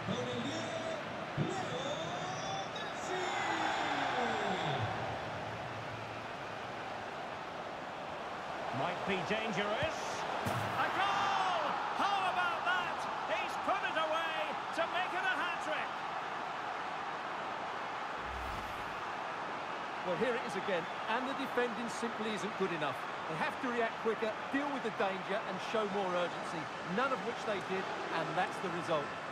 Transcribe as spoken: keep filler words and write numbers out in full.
con el diez, Leo Messi. Might be dangerous. A goal! How about that? He's put it away to make it a hat-trick. Well, here it is again, and the defending simply isn't good enough. They have to react quicker, deal with the danger, and show more urgency, none of which they did, and that's the result.